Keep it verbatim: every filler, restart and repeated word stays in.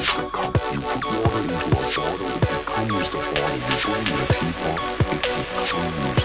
like a cup. You put water into a bottle, it becomes the bottle. You put it in a teapot, it becomes